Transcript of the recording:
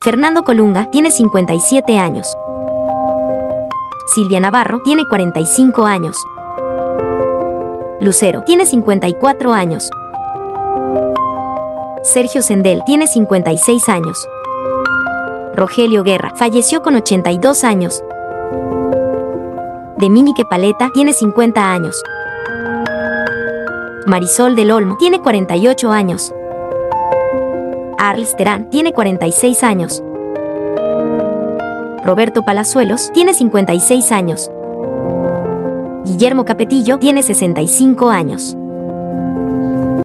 Fernando Colunga tiene 57 años. Silvia Navarro tiene 45 años. Lucero tiene 54 años. Sergio Sendel tiene 56 años. Rogelio Guerra falleció con 82 años. Dominique Paleta tiene 50 años. Marisol del Olmo tiene 48 años. Arles Terán tiene 46 años. Roberto Palazuelos tiene 56 años. Guillermo Capetillo tiene 65 años.